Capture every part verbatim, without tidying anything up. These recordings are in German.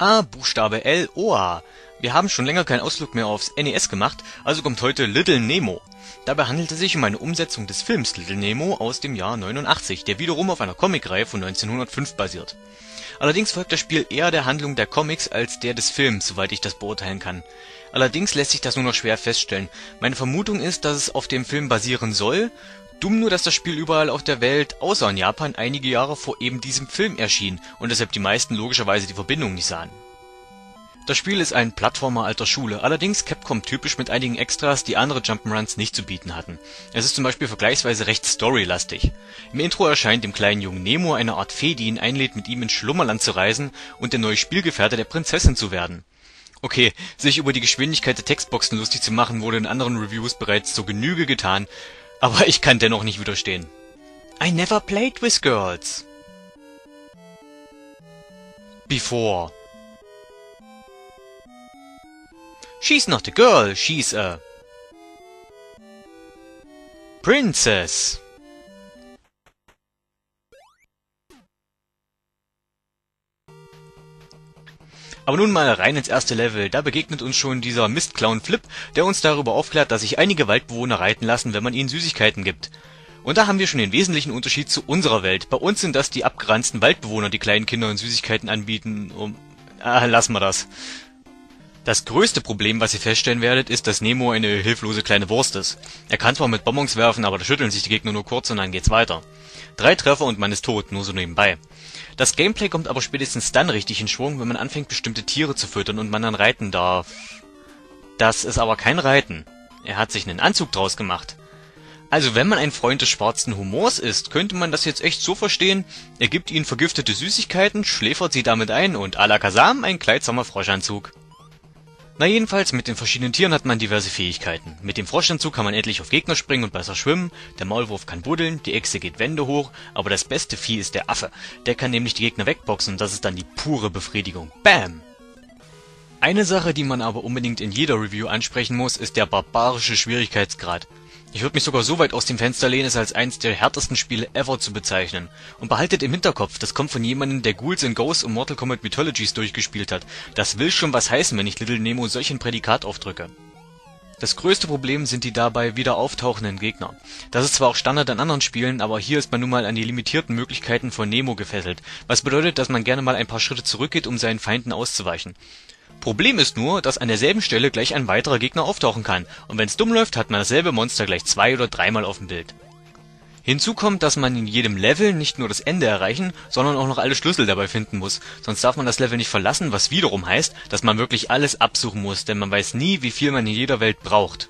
A, Buchstabe L, Oa. Wir haben schon länger keinen Ausflug mehr aufs N E S gemacht, also kommt heute Little Nemo. Dabei handelt es sich um eine Umsetzung des Films Little Nemo aus dem Jahr neunundachtzig, der wiederum auf einer Comicreihe von neunzehnhundertfünf basiert. Allerdings folgt das Spiel eher der Handlung der Comics als der des Films, soweit ich das beurteilen kann. Allerdings lässt sich das nur noch schwer feststellen. Meine Vermutung ist, dass es auf dem Film basieren soll. Dumm nur, dass das Spiel überall auf der Welt, außer in Japan, einige Jahre vor eben diesem Film erschien und deshalb die meisten logischerweise die Verbindung nicht sahen. Das Spiel ist ein Plattformer alter Schule, allerdings Capcom-typisch mit einigen Extras, die andere Jump'n'Runs nicht zu bieten hatten. Es ist zum Beispiel vergleichsweise recht storylastig. Im Intro erscheint dem kleinen Jungen Nemo eine Art Fee, die ihn einlädt, mit ihm ins Schlummerland zu reisen und der neue Spielgefährte der Prinzessin zu werden. Okay, sich über die Geschwindigkeit der Textboxen lustig zu machen, wurde in anderen Reviews bereits zur Genüge getan, aber ich kann dennoch nicht widerstehen. I never played with girls. Before. She's not a girl, she's a princess. Aber nun mal rein ins erste Level, da begegnet uns schon dieser Mistclown Flip, der uns darüber aufklärt, dass sich einige Waldbewohner reiten lassen, wenn man ihnen Süßigkeiten gibt. Und da haben wir schon den wesentlichen Unterschied zu unserer Welt. Bei uns sind das die abgeranzten Waldbewohner, die kleinen Kindern Süßigkeiten anbieten, um... Ah, lassen wir das. Das größte Problem, was ihr feststellen werdet, ist, dass Nemo eine hilflose kleine Wurst ist. Er kann zwar mit Bonbons werfen, aber da schütteln sich die Gegner nur kurz und dann geht's weiter. Drei Treffer und man ist tot, nur so nebenbei. Das Gameplay kommt aber spätestens dann richtig in Schwung, wenn man anfängt, bestimmte Tiere zu füttern und man dann reiten darf. Das ist aber kein Reiten. Er hat sich einen Anzug draus gemacht. Also wenn man ein Freund des schwarzen Humors ist, könnte man das jetzt echt so verstehen, er gibt ihnen vergiftete Süßigkeiten, schläfert sie damit ein und à la Kasam ein kleidsamer Froschanzug. Na jedenfalls, mit den verschiedenen Tieren hat man diverse Fähigkeiten. Mit dem Froschanzug kann man endlich auf Gegner springen und besser schwimmen, der Maulwurf kann buddeln, die Echse geht Wände hoch, aber das beste Vieh ist der Affe. Der kann nämlich die Gegner wegboxen und das ist dann die pure Befriedigung. Bam! Eine Sache, die man aber unbedingt in jeder Review ansprechen muss, ist der barbarische Schwierigkeitsgrad. Ich würde mich sogar so weit aus dem Fenster lehnen, es als eins der härtesten Spiele ever zu bezeichnen. Und behaltet im Hinterkopf, das kommt von jemandem, der Ghouls and Ghosts und Mortal Kombat Mythologies durchgespielt hat. Das will schon was heißen, wenn ich Little Nemo solch ein Prädikat aufdrücke. Das größte Problem sind die dabei wieder auftauchenden Gegner. Das ist zwar auch Standard in anderen Spielen, aber hier ist man nun mal an die limitierten Möglichkeiten von Nemo gefesselt. Was bedeutet, dass man gerne mal ein paar Schritte zurückgeht, um seinen Feinden auszuweichen. Problem ist nur, dass an derselben Stelle gleich ein weiterer Gegner auftauchen kann, und wenn's dumm läuft, hat man dasselbe Monster gleich zwei- oder dreimal auf dem Bild. Hinzu kommt, dass man in jedem Level nicht nur das Ende erreichen, sondern auch noch alle Schlüssel dabei finden muss, sonst darf man das Level nicht verlassen, was wiederum heißt, dass man wirklich alles absuchen muss, denn man weiß nie, wie viel man in jeder Welt braucht.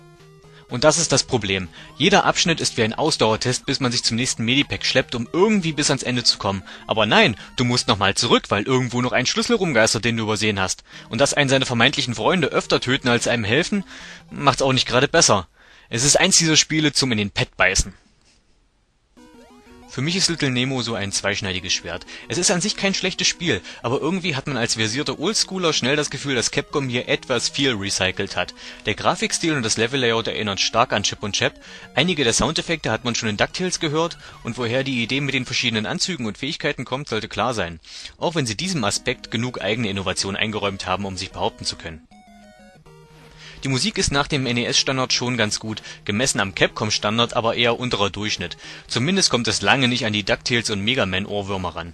Und das ist das Problem. Jeder Abschnitt ist wie ein Ausdauertest, bis man sich zum nächsten Medipack schleppt, um irgendwie bis ans Ende zu kommen. Aber nein, du musst nochmal zurück, weil irgendwo noch ein Schlüssel rumgeistert, den du übersehen hast. Und dass einen seine vermeintlichen Freunde öfter töten als einem helfen, macht's auch nicht gerade besser. Es ist eins dieser Spiele zum in den Pet beißen. Für mich ist Little Nemo so ein zweischneidiges Schwert. Es ist an sich kein schlechtes Spiel, aber irgendwie hat man als versierter Oldschooler schnell das Gefühl, dass Capcom hier etwas viel recycelt hat. Der Grafikstil und das Level-Layout erinnern stark an Chip und Chap, einige der Soundeffekte hat man schon in DuckTales gehört und woher die Idee mit den verschiedenen Anzügen und Fähigkeiten kommt, sollte klar sein. Auch wenn sie diesem Aspekt genug eigene Innovation eingeräumt haben, um sich behaupten zu können. Die Musik ist nach dem N E S-Standard schon ganz gut, gemessen am Capcom-Standard aber eher unterer Durchschnitt. Zumindest kommt es lange nicht an die DuckTales und Mega Man-Ohrwürmer ran.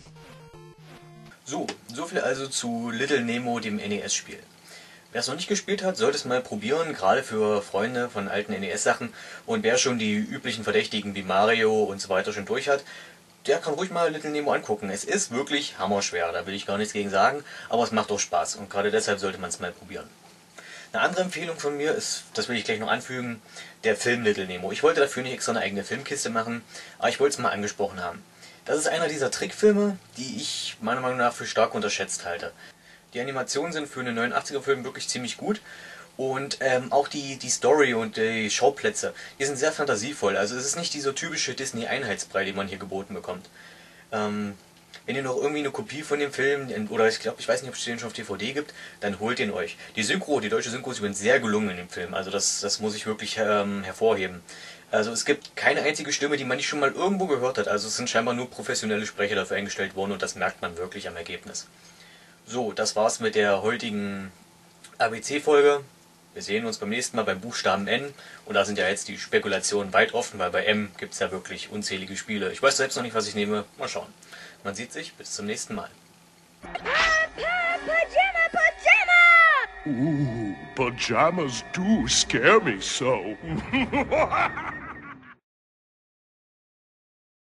So, so viel also zu Little Nemo, dem N E S-Spiel. Wer es noch nicht gespielt hat, sollte es mal probieren, gerade für Freunde von alten N E S-Sachen. Und wer schon die üblichen Verdächtigen wie Mario und so weiter schon durch hat, der kann ruhig mal Little Nemo angucken. Es ist wirklich hammerschwer, da will ich gar nichts gegen sagen, aber es macht auch Spaß und gerade deshalb sollte man es mal probieren. Eine andere Empfehlung von mir ist, das will ich gleich noch anfügen, der Film Little Nemo. Ich wollte dafür nicht extra eine eigene Filmkiste machen, aber ich wollte es mal angesprochen haben. Das ist einer dieser Trickfilme, die ich meiner Meinung nach für stark unterschätzt halte. Die Animationen sind für einen neunundachtziger-Film wirklich ziemlich gut und ähm, auch die, die Story und die Schauplätze, die sind sehr fantasievoll. Also es ist nicht dieser typische Disney-Einheitsbrei, den man hier geboten bekommt. Ähm, Wenn ihr noch irgendwie eine Kopie von dem Film, oder ich glaube, ich weiß nicht, ob es den schon auf D V D gibt, dann holt den euch. Die Synchro, die deutsche Synchro ist übrigens sehr gelungen in dem Film, also das, das muss ich wirklich ähm, hervorheben. Also es gibt keine einzige Stimme, die man nicht schon mal irgendwo gehört hat, also es sind scheinbar nur professionelle Sprecher dafür eingestellt worden und das merkt man wirklich am Ergebnis. So, das war's mit der heutigen A B C-Folge. Wir sehen uns beim nächsten Mal beim Buchstaben N. Und da sind ja jetzt die Spekulationen weit offen, weil bei M gibt es ja wirklich unzählige Spiele. Ich weiß selbst noch nicht, was ich nehme. Mal schauen. Man sieht sich. Bis zum nächsten Mal. Pajama, Pajama! Ooh, pajamas do scare me so.